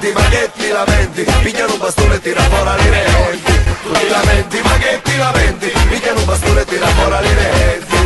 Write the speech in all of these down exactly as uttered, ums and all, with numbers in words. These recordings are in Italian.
lamenti, ma che ti lamenti? Pigliano un bastone e tira fuori le denti. Tu ti lamenti, ma che ti lamenti? Pigliano un bastone e tira fuori le denti.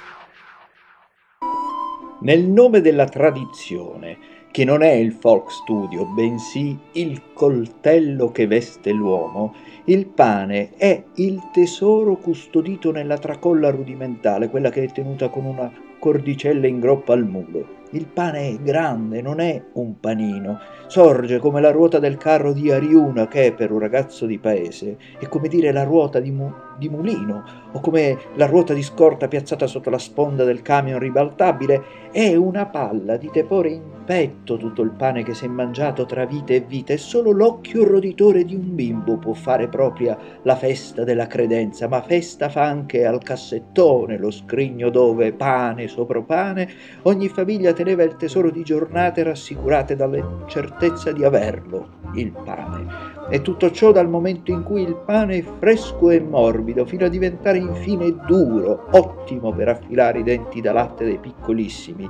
Nel nome della tradizione, che non è il folk studio, bensì il coltello che veste l'uomo, il pane è il tesoro custodito nella tracolla rudimentale, quella che è tenuta con una cordicella in groppa al mulo. Il pane è grande, non è un panino, sorge come la ruota del carro di Ariuna, che per un ragazzo di paese è come dire la ruota di, mu- di mulino, o come la ruota di scorta piazzata sotto la sponda del camion ribaltabile. È una palla di tepore in petto tutto il pane che si è mangiato tra vite e vite, e solo l'occhio roditore di un bimbo può fare propria la festa della credenza, ma festa fa anche al cassettone, lo scrigno dove, pane sopra pane, ogni famiglia teneva il tesoro di giornate rassicurate dalla certezza di averlo, il pane. E tutto ciò dal momento in cui il pane è fresco e morbido, fino a diventare infine duro, ottimo per affilare i denti da latte dei piccolissimi.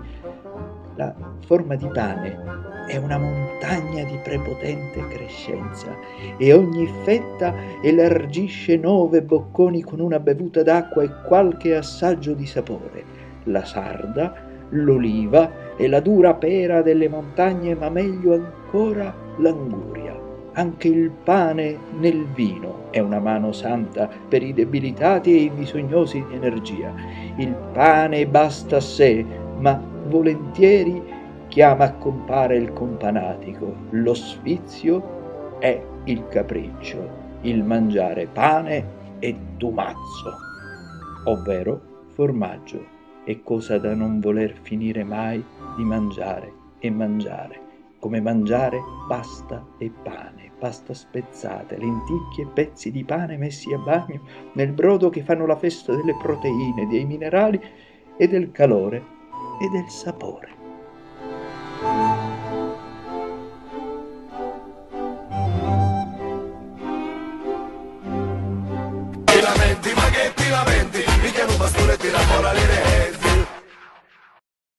La forma di pane è una montagna di prepotente crescenza e ogni fetta elargisce nove bocconi con una bevuta d'acqua e qualche assaggio di sapore. La sarda, l'oliva e la dura pera delle montagne, ma meglio ancora l'anguria. Anche il pane nel vino è una mano santa per i debilitati e i bisognosi di energia. Il pane basta a sé, ma volentieri chiama a compare il companatico. Lo sfizio è il capriccio, il mangiare pane e tumazzo, ovvero formaggio, è cosa da non voler finire mai di mangiare e mangiare, come mangiare pasta e pane, pasta spezzate, lenticchie e pezzi di pane messi a bagno nel brodo che fanno la festa delle proteine, dei minerali e del calore e del sapore. Ti lamenti, ma che ti lamenti? Picchiano un bastone e tira fuori le denti.